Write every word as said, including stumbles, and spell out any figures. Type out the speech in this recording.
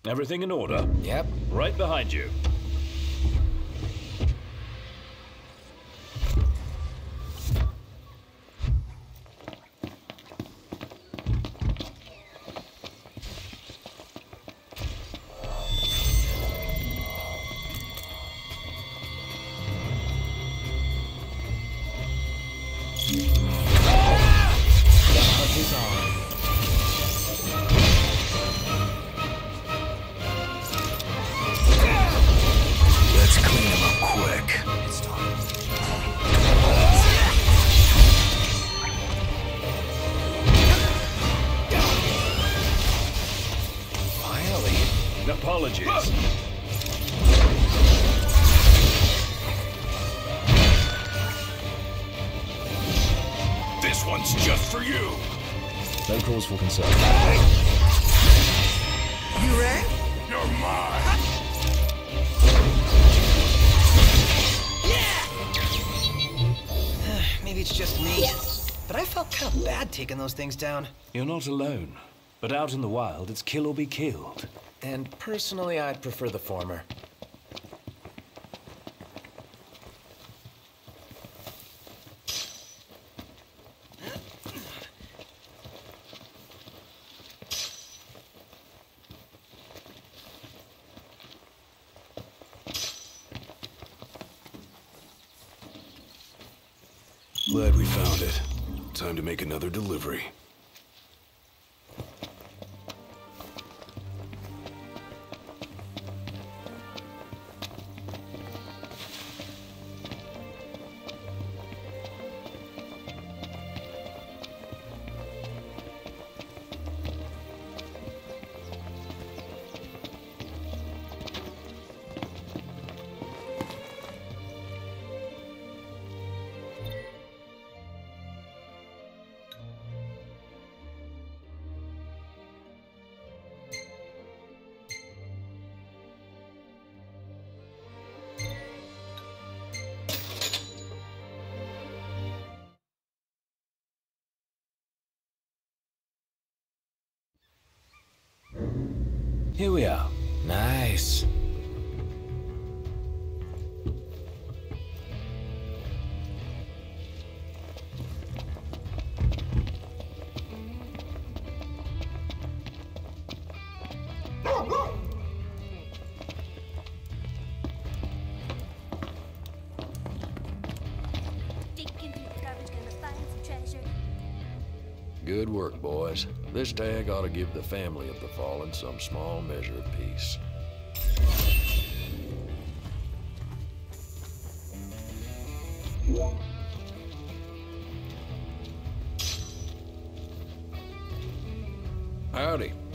Everything in order? Yep. Right behind you. Let's clean him up quick. It's time. Finally. Apologies. This one's just for you. No cause for concern. You rang? You're mine. Maybe it's just me, but I felt kind of bad taking those things down. You're not alone. But out in the wild, it's kill or be killed. And personally, I'd prefer the former. Glad we found it. Time to make another delivery. Here we are. Nice. Digging through the garbage, gonna find some treasure. Good work, boys. This tag ought to give the family of the fallen some small measure of peace. Howdy.